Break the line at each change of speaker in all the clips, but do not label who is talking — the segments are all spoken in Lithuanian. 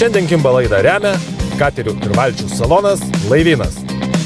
Šiandien Kimba laidą remia katerių ir valčių salonas Laivynas.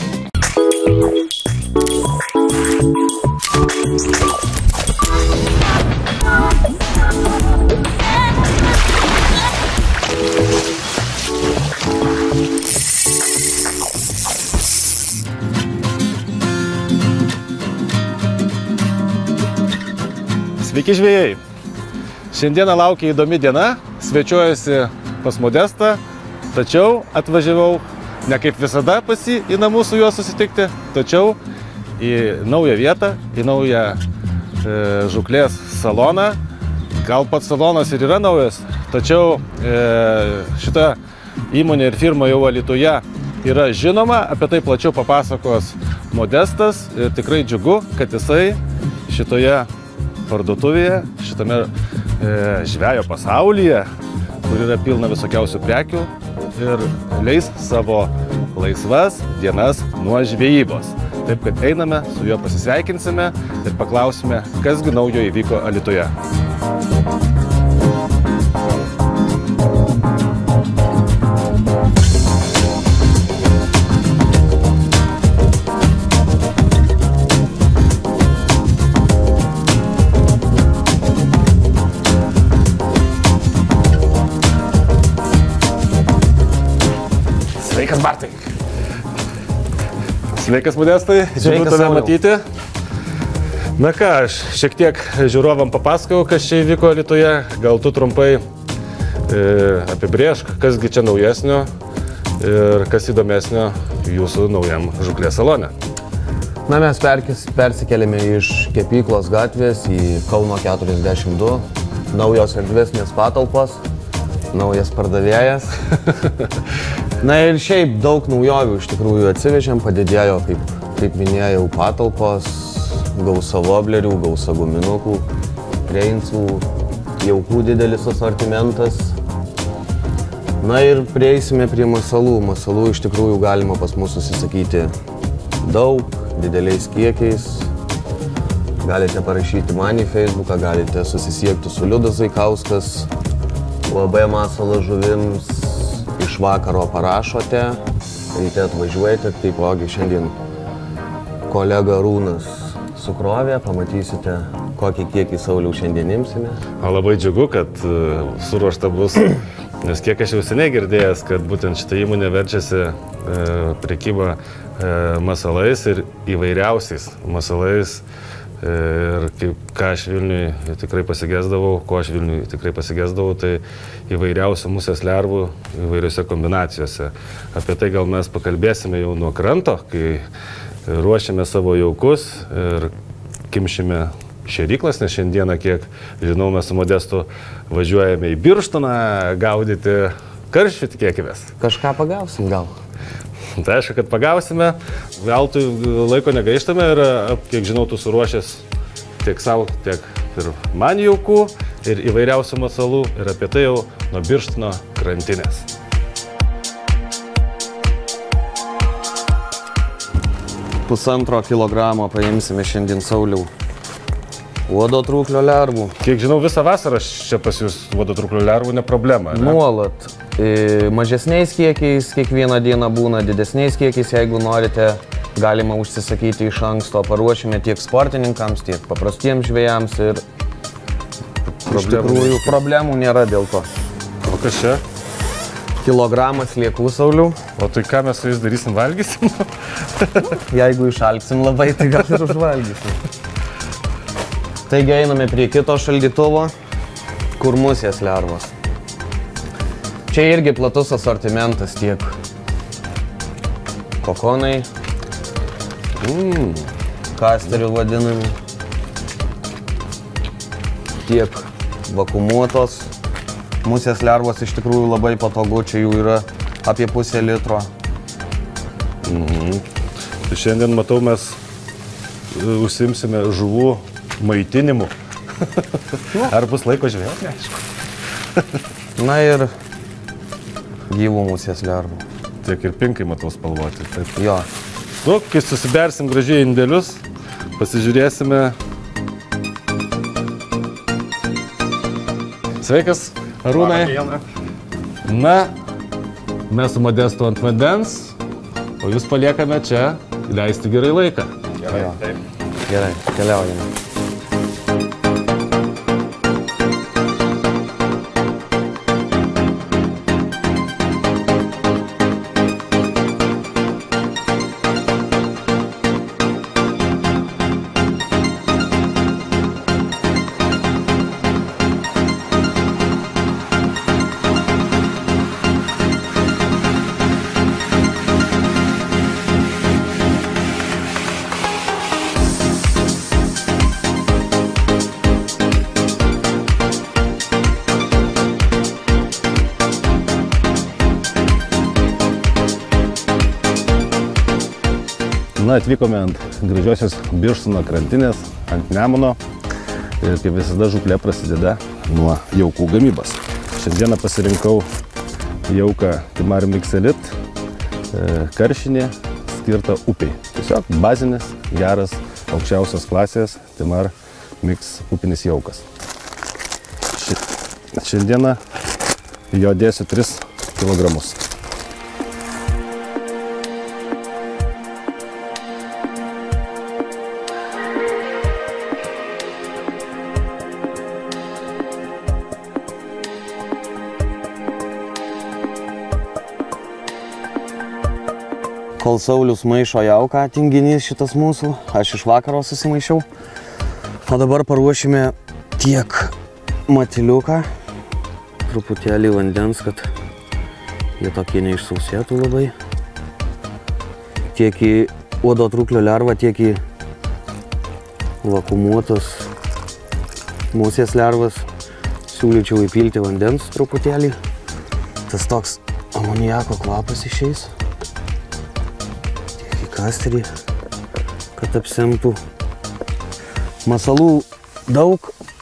Sveiki žvejai! Šiandieną laukia įdomi diena, svečiuojasi pas Modestą, tačiau atvažiavau ne kaip visada pas jį į namus su juo susitikti, tačiau į naują vietą, į naują žūklės saloną. Gal pats salonas ir yra naujas, tačiau šita įmonė ir firma jau Alytuje yra žinoma, apie tai plačiau papasakos Modestas ir tikrai džiugu, kad jisai šitoje parduotuvėje, šitame žvejo pasaulyje, kur yra pilna visokiausių prekių ir leis savo laisvas dienas nuo žvejybos. Taip, kad einame, su juo pasisveikinsime ir paklausime, kasgi naujo įvyko Alytuje. Sveikas, Bartai! Sveikas, Modestai! Džiugu tave matyti. Na ką, aš šiek tiek žiūrovam papasakau, kas čia įvyko Alytuje. Gal tu trumpai apibrėžk, kasgi čia naujesnio ir kas įdomesnio jūsų naujam žūklės salone.
Na, mes persikėlėme iš Kepyklos gatvės į Kauno 42. Naujos erdvesnės patalpos, naujas pardavėjas. Na ir šiaip daug naujovių iš tikrųjų atsivežėm, padidėjo, kaip minėjau, patalpos, gausa voblerių, gausa guminukų, reinsų, jaukų didelis asortimentas. Na ir prieisime prie masalų. Masalų iš tikrųjų galima pas mus susisakyti daug, dideliais kiekiais. Galite parašyti man į Facebooką, galite susisiekti su Liudas Zaikauskas, UAB Masalas žuvims. Iš vakaro parašote, ryte atvažiuojate, taipogi šiandien kolega Rūnas sukrovė, pamatysite, kokį kiekį Sauliaus šiandien imsime.
Labai džiugu, kad suruošta bus, nes kiek aš jau seniai girdėjęs, kad būtent šitą įmonę verčiasi prekybą masalais ir įvairiausiais masalais. Ir ką aš Vilniui tikrai pasigesdavau, tai įvairiausių musės lervų įvairiose kombinacijose. Apie tai gal mes pakalbėsime jau nuo kranto, kai ruošiame savo jaukus ir kimšime šėryklas, nes šiandieną, kiek žinau, mes su Modestu važiuojame į Birštoną gaudyti karšių, tikėkimės.
Kažką pagausim gal.
Tai aišku, kad pagausime, veltui laiko negaištame ir, kiek žinau, tu suruošęs tiek savo, tiek ir man jaukų ir įvairiausių masalų ir apie tai jau nuo Birštono krantinės.
Pusantro kilogramo paimsime šiandien Sauliau uodo trūklio lervų.
Kiek žinau, visą vasarą čia pas jūs uodo trūklio lervų ne problema, ne?
Nuolat. Mažesniais kiekiais kiekvieną dieną būna, didesniais kiekiais, jeigu norite, galima užsisakyti iš anksto. Paruošime tiek sportininkams, tiek paprastiems žvejams ir iš tikrųjų problemų nėra dėl to.
O kas čia?
Kilogramas liekų, Sauliau.
O tai ką mes su jais darysim, valgysim?
Jeigu išalksim labai, tai gal ir užvalgysim. Taigi einame prie kito šaldytuvo, kur musės lervos. Čia irgi platus asortimentas, tiek kokonai, kasterių vadinami, tiek vakumuotos. Musės lervos iš tikrųjų labai patogu, čia jų yra apie pusę litro.
Tai šiandien, matau, mes užsiimsime žuvų maitinimu. Ar bus laiko žvejoti, aišku.
Na ir gyvų musės lervų.
Tiek ir pinkai, matau, spalvoti. Taip.
Jo.
Nu, kai susibersim gražiai indėlius, pasižiūrėsime. Sveikas, Arūnai. Na, mes su Modestu ant vandens, o jūs paliekame čia leisti gerai laiką.
Gerai, gerai, keliaujame.
Na, atvykome ant gražiosios Birštono krantinės, ant Nemuno ir kaip visada žūklė prasideda nuo jaukų gamybos. Šiandieną pasirinkau jauką Timar Mix Elite karšinį skirtą upiai. Tiesiog bazinis, geras, aukščiausios klasės Timar Mix upinis jaukas. Šiandieną jo dėsiu 3 kilogramus.
Kol Saulius maišo jauką, tinginys šitas mūsų, aš iš vakaro susimaišiau. O dabar paruošime tiek matiliuką, truputėlį vandens, kad jie tokie neišsausėtų labai. Tiek į uodo truklio lervą, tiek į vakumuotas musės lervas siūlyčiau įpilti vandens truputėlį. Tas toks amoniako kvapas išeis. Kasterį, kad apsemtų. Masalų daug.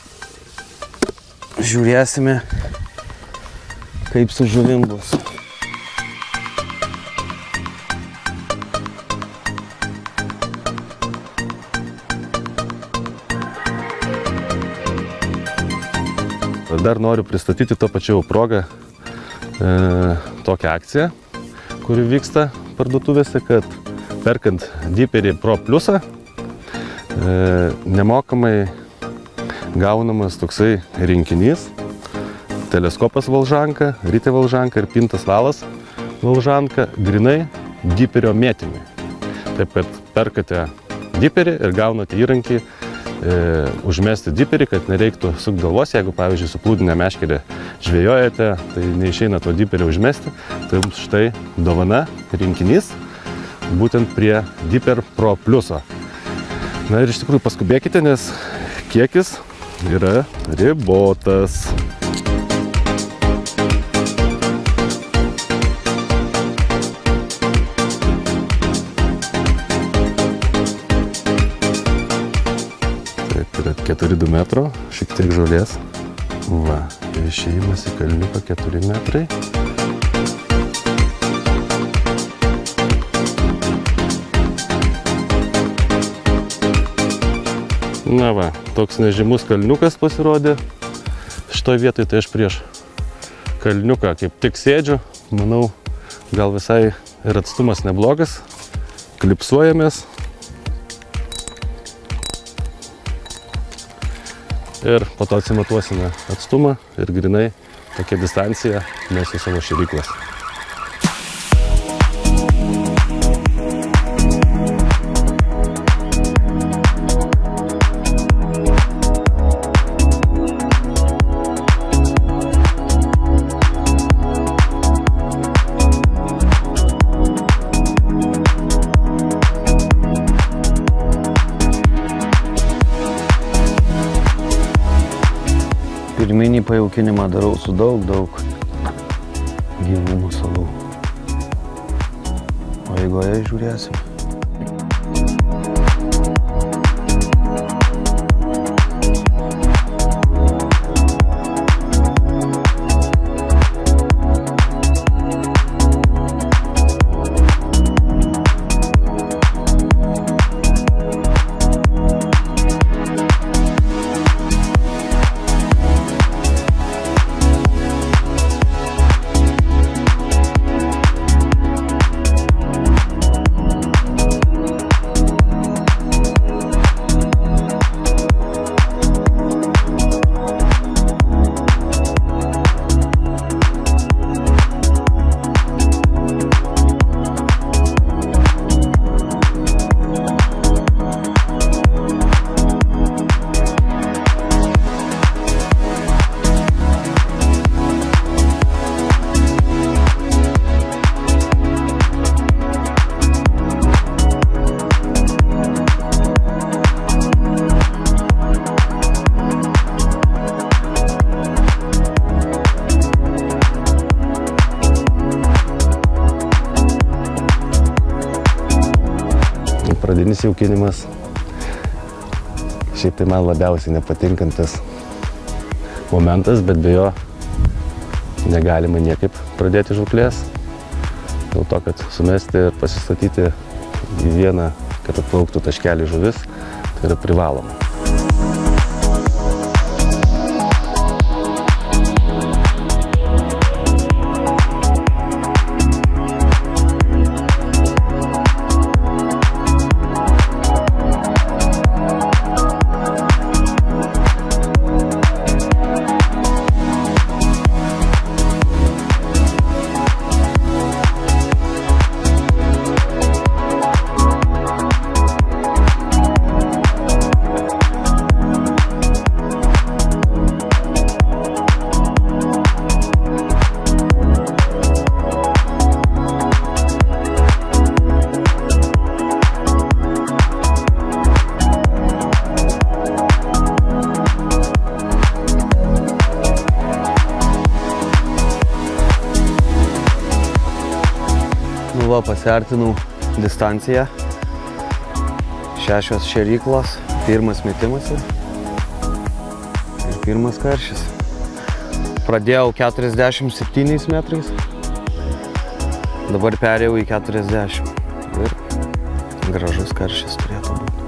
Žiūrėsime, kaip su žuvim bus.
Dar noriu pristatyti to pačiu progą tokią akciją, kuri vyksta parduotuvėse, kad perkant Deeperį Pro Plusą, nemokamai gaunamas toksai rinkinys, teleskopas valžanka, rytė valžanka ir pintas valas valžanka, grinai Deeperio mėtymui. Taip, kad perkate Deeperį ir gaunate įrankį užmesti Deeperį, kad nereiktų sukti galvos, jeigu, pavyzdžiui, su plūdinė meškerė žvejojate, tai neišeina to Deeperį užmesti, tai jums štai dovana rinkinys, būtent prie Deeper Pro Pluso. Na ir iš tikrųjų paskubėkite, nes kiekis yra ribotas. Taip, yra 4,2 metro, šiek tiek žolės. Va, išėjimas į kalniuką 4 metrai. Na va, toks nežymus kalniukas pasirodė. Šitoj vietoj tai aš prieš kalniuką kaip tik sėdžiu. Manau, gal visai ir atstumas neblogas. Klipsuojamės. Ir po to atsimatuosime atstumą ir grinai tokia distancija mesiu savo šėryklas.
Pirminį pajaukinimą darau su daug gyvų masalų. O eigoje žiūrėsime. centralinis jaukinimas. Šiaip tai man labiausiai nepatinkantis momentas, bet be jo negalima niekaip pradėti žūklės. Dėl to, kad sumesti ir pasistatyti į vieną, kad atplauktų taškelį žuvis, tai yra privaloma. Va, pasiartinau distanciją. 6 šėryklos, pirmas metimas ir pirmas karšis. Pradėjau 47 metrais, dabar perėjau į 40 ir gražus karšis turėtų būti.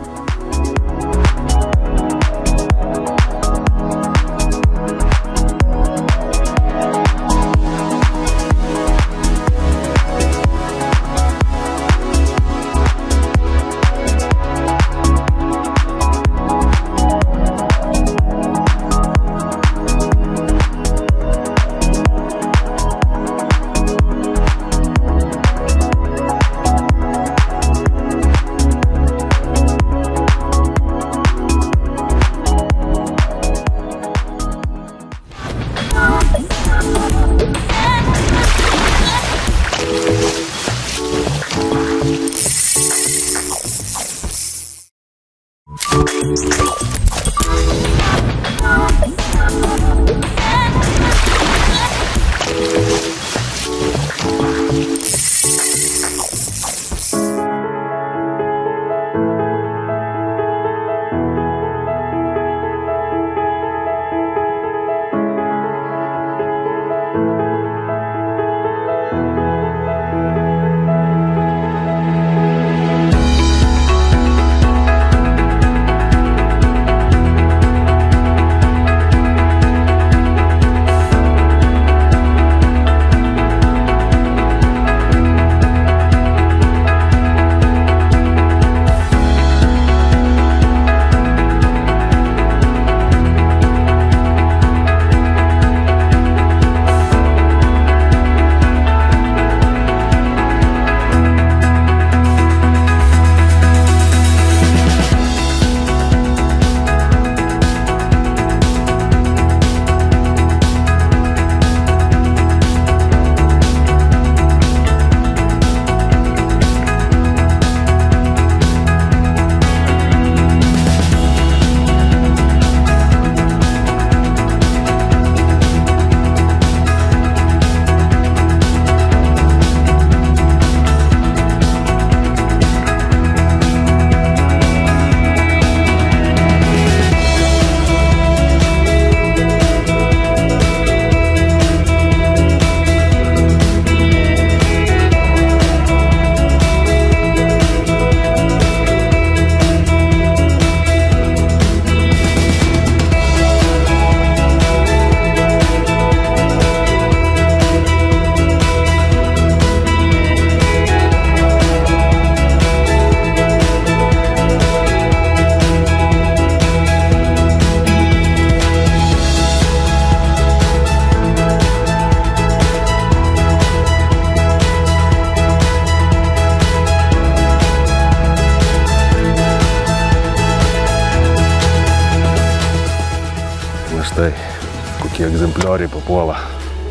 Štai kokie egzemplioriai papuola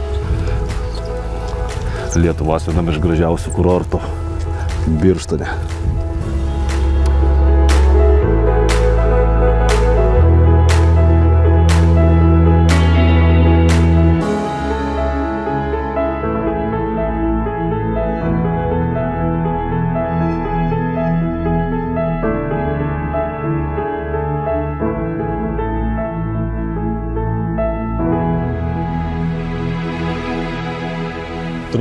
Lietuvos vienam iš gražiausių kurortų Birštone.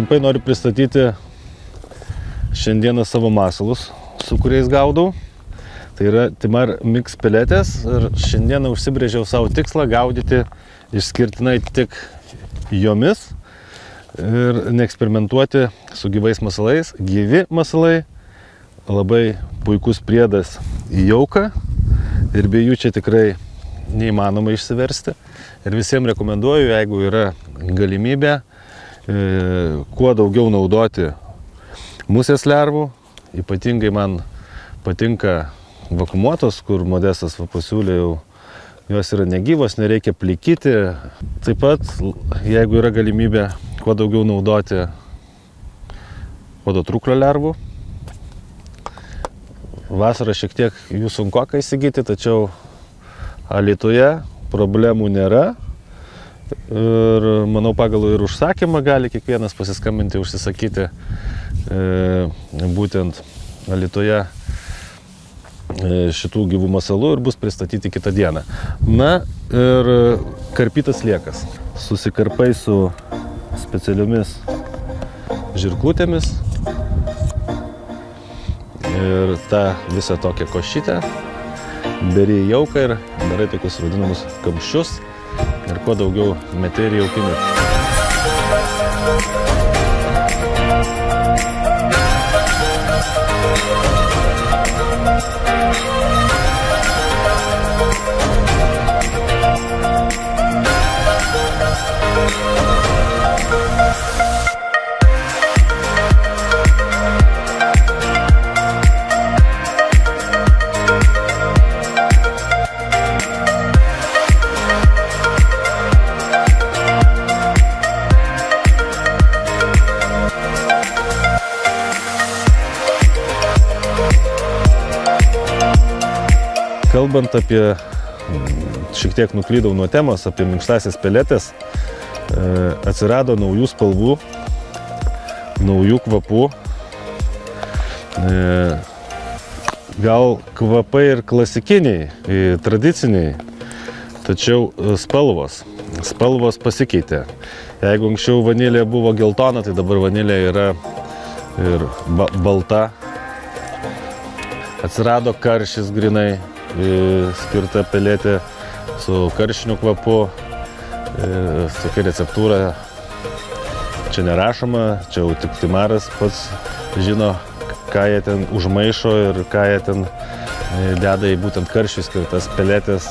trumpai noriu pristatyti šiandieną savo masalus, su kuriais gaudau. Tai yra Timar Mix peletės ir šiandieną užsibrėžiau savo tikslą gaudyti išskirtinai tik jomis ir neeksperimentuoti su gyvais masalais. Gyvi masalai labai puikus priedas į jauką ir be jų čia tikrai neįmanoma išsiversti. Ir visiems rekomenduoju, jeigu yra galimybė, kuo daugiau naudoti musės lervų. Ypatingai man patinka vakuumuotos, kur Modestas pasiūlė jau, jos yra negyvos, nereikia plikyti. Taip pat, jeigu yra galimybė, kuo daugiau naudoti uodo truklio lervų. Vasarą šiek tiek jų sunkoka įsigyti, tačiau Alytuje problemų nėra. Ir manau, pagal ir užsakymą gali kiekvienas pasiskambinti, užsisakyti būtent Alytuje šitų gyvų masalų ir bus pristatyti kitą dieną. Na ir karpytas sliekas. Susikarpai su specialiomis žirklutėmis ir tą visą tokią košytę beri į jauką ir darai tokius vadinamus kamščius ir kuo daugiau meti ir jaukini. Kalbant apie, šiek tiek nuklydau nuo temos, apie minkštasias peletės, atsirado naujų spalvų, naujų kvapų. Gal kvapai ir klasikiniai, tradiciniai, tačiau spalvos pasikeitė. Jeigu anksčiau vanilė buvo geltona, tai dabar vanilė yra ir balta. Atsirado karšis grinai, skirta peletė su karšiniu kvapu, tokia receptūra čia nerašoma, čia jau tik Timaras pats žino, ką jie ten užmaišo ir ką jie ten deda į būtent karščiui skirtas peletės.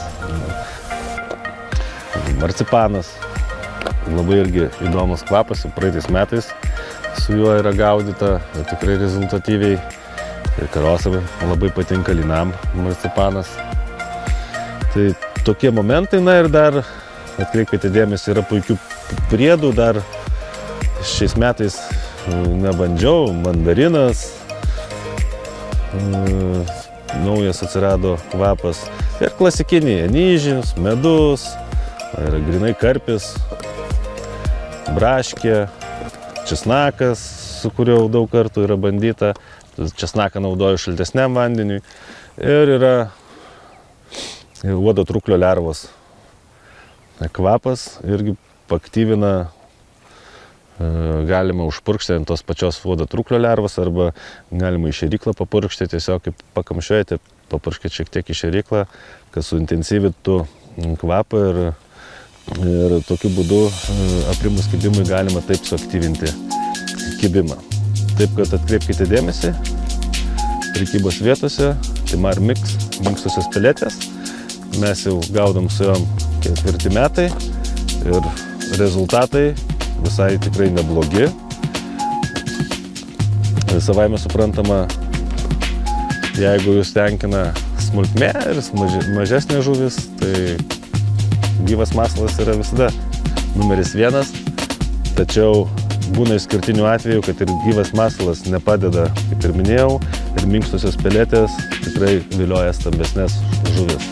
Marcipanas, labai irgi įdomus kvapas, praeitais metais su juo yra gaudyta, tikrai rezultatyviai. Ir karosam labai patinka linam marcipanas. Tai tokie momentai, na ir dar atkreipkite dėmesį, yra puikių priedų, dar šiais metais nebandžiau, mandarinas, naujas atsirado kvapas ir klasikiniai, anyžius, medus, yra grinai karpis, braškė, česnakas, su kuriuo daug kartų yra bandyta. Česnaką naudoju šaltesniam vandeniui ir yra uodo truklio lervos kvapas, irgi paaktyvina, galima užpurkšti ant tos pačios uodo truklio lervos arba galima į šėryklą papurkšti, tiesiog kaip pakamšiuojate, papurkškite šiek tiek į šėryklą, kad suintensyvintų kvapą ir tokiu būdu aprimus kibimui galima taip suaktyvinti kibimą. Taip, kad atkreipkite dėmesį, prekybos vietose, Timar Mix, minkštosios peletės. Mes jau gaudom su jom 4 metai ir rezultatai visai tikrai neblogi. Savaime suprantama, jeigu jūs tenkina smulkmė ir mažesnė žuvis, tai gyvas masalas yra visada numeris 1, tačiau būna išskirtinių atvejų, kad ir gyvas masalas nepadeda, kaip ir minėjau, ir minkštosios peletės tikrai vilioja stambesnės žuvis.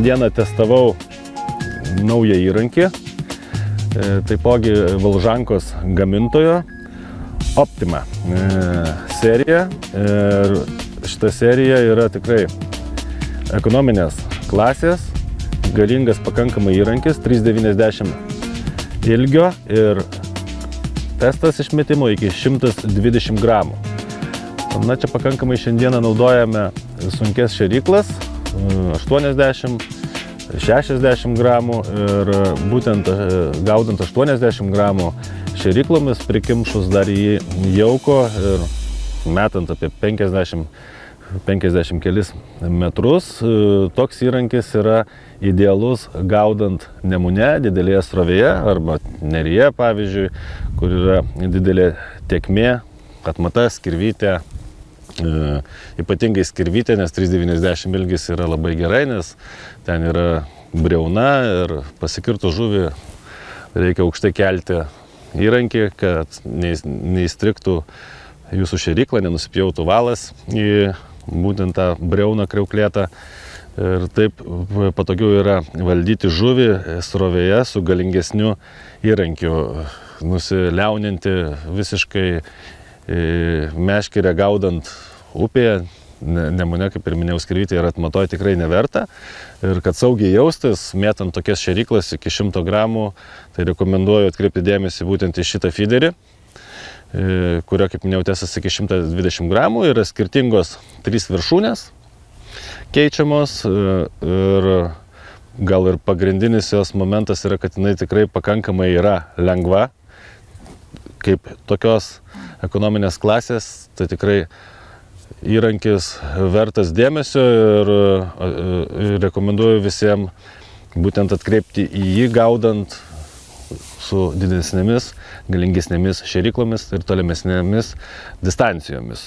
šiandieną testavau naują įrankį, taipogi Volžankos gamintojo Optima serija. Ir šita serija yra tikrai ekonominės klasės, galingas pakankamai įrankis, 390 ilgio ir testas išmetimo iki 120 gramų. Na, čia pakankamai šiandieną naudojame sunkes šėryklas, 80, 60 gramų ir būtent gaudant 80 gramų šėryklomis, prikimšus dar į jauko ir metant apie 50 kelis metrus, toks įrankis yra idealus gaudant Nemune, didelėje srovėje arba Neryje, pavyzdžiui, kur yra didelė tėkmė, atmata, skirvytė, ypatingai skirvytė, nes 390 ilgis yra labai gerai, nes ten yra briauna ir pasikirtų žuvį reikia aukštai kelti įrankį, kad neįstriktų jūsų šėryklą, nenusipjautų valas į būtent tą briauną kriauklėtą. Ir taip patogiau yra valdyti žuvį srovėje su galingesniu įrankiu, nusiliauninti visiškai meškerę gaudant upėje, Nemune, kaip ir minėjau, skirvytė ir atmatoje tikrai neverta. Ir kad saugiai jaustis, mėtant tokias šėryklas iki 100 gramų, tai rekomenduoju atkreipti dėmesį būtent į šitą feederį, kurio, kaip minėjau, testas iki 120 gramų, yra skirtingos 3 viršūnės keičiamos ir gal ir pagrindinis jos momentas yra, kad jinai tikrai pakankamai yra lengva, kaip tokios ekonominės klasės, tai tikrai įrankis vertas dėmesio ir rekomenduoju visiems būtent atkreipti į jį gaudant su didesnėmis, galingesnėmis šėryklomis ir tolimesnėmis distancijomis.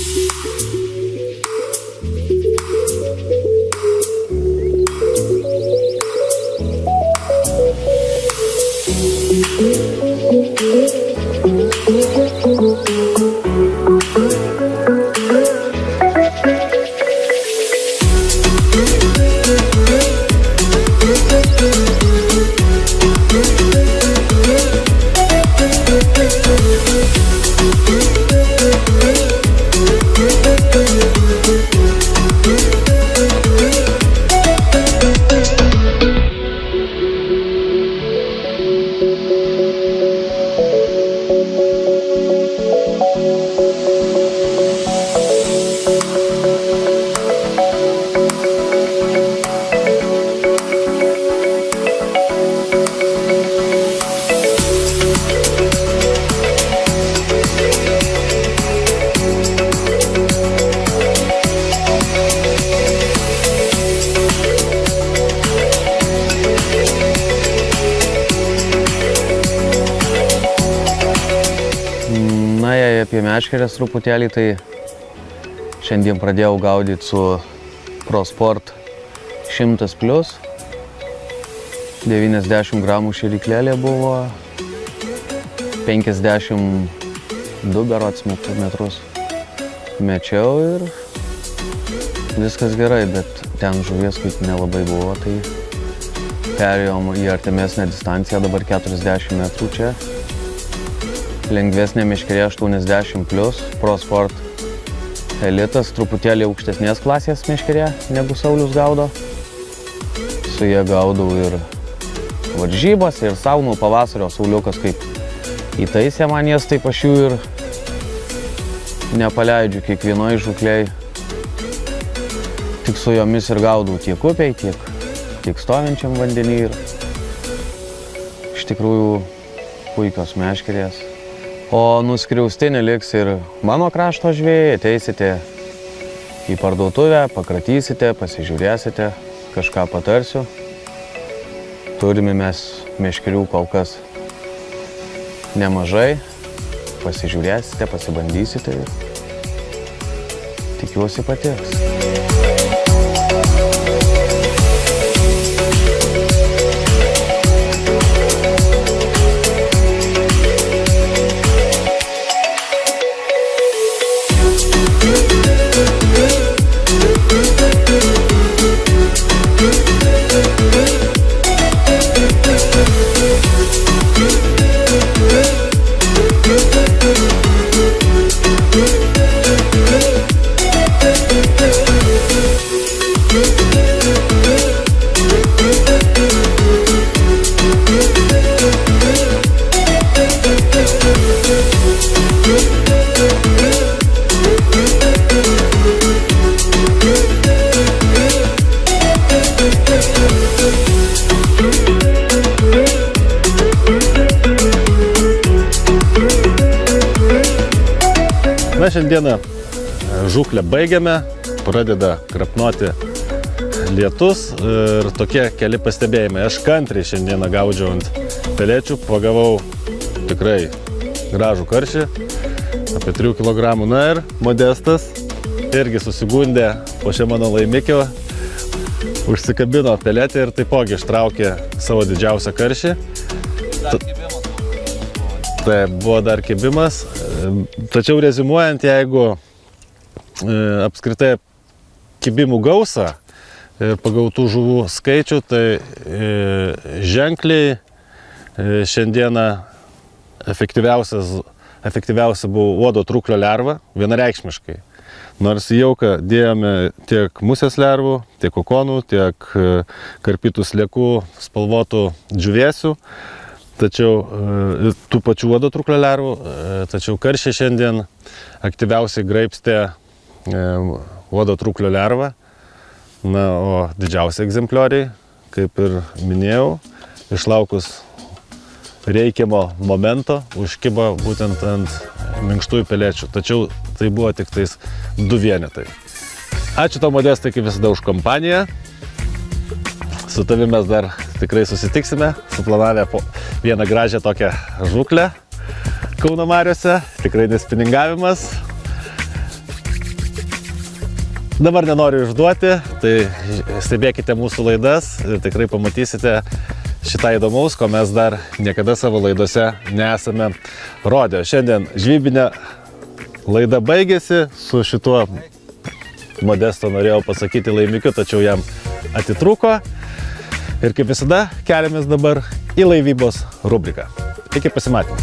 Na, jei apie meškerės truputėlį, tai šiandien pradėjau gaudyti su ProSport 100+. 90 gramų šėryklėlė buvo, 52 berods metrus mečiau ir viskas gerai, bet ten žuvies kaip nelabai buvo, tai perėjom į artimesnę distanciją, dabar 40 metrų čia. Lengvesnė meškerė 80+, ProSport elitas, truputėlį aukštesnės klasės meškerė, negu Saulius gaudo. Su jie gaudau ir varžybas, ir saunų pavasario Sauliukas kaip įtaisė man jas, taip aš jų ir nepaleidžiu kiekvienoj žūklėj. Tik su jomis ir gaudau tiek upiai, tiek stovinčiam vandenį ir iš tikrųjų puikios meškerės. O nuskriausti neliks ir mano krašto žvėjai, ateisite į parduotuvę, pakratysite, pasižiūrėsite, kažką patarsiu. Turime mes meškerių kol kas nemažai, pasižiūrėsite, pasibandysite ir tikiuosi patiks.
šiandieną žūklę baigiame, pradeda krapnuoti lietus ir tokie keli pastebėjimai. Aš kantriai šiandieną gaudžiau ant pelėčių, pagavau tikrai gražų karšį, apie 3 kg. Na ir Modestas irgi susigundė po šio mano laimikio, užsikabino pelėtį ir taipogi ištraukė savo didžiausią karšį. Tai buvo dar kibimas. Tačiau rezimuojant, jeigu apskritai kibimų gausą ir pagautų žuvų skaičių, tai ženkliai šiandieną efektyviausia buvo uodo truklio lerva, vienareikšmiškai. Nors į jauką dėjome tiek musės lervų, tiek kokonų, tiek karpytų sliekų, spalvotų džiūvėsių, tačiau tų pačių uodo truklio lervų, tačiau karšiai šiandien aktyviausiai graibstė uodo truklio lervą. Na, o didžiausi egzemplioriai, kaip ir minėjau, išlaukus reikiamo momento, užkibo būtent ant minkštųjų pelėčių. Tačiau tai buvo tik tais 2 vienetai. Ačiū tau, Modestai, kaip visada už kompaniją. Su tavimi mes dar tikrai susitiksime, suplanavę vieną gražią tokią žūklę Kauno mariose, tikrai nespiningavimas. Dabar nenoriu išduoti, tai stebėkite mūsų laidas ir tikrai pamatysite šitą įdomaus, ko mes dar niekada savo laidose nesame rodę. Šiandien žvybinė laida baigėsi, su šituo Modesto norėjau pasakyti laimikiu, tačiau jam atitrūko. Ir kaip visada, keliamės dabar į laivybos rubriką. Iki pasimatymų.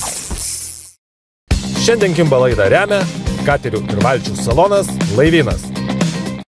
Šiandien Kimba laidą remia katerių ir valčių salonas Laivynas.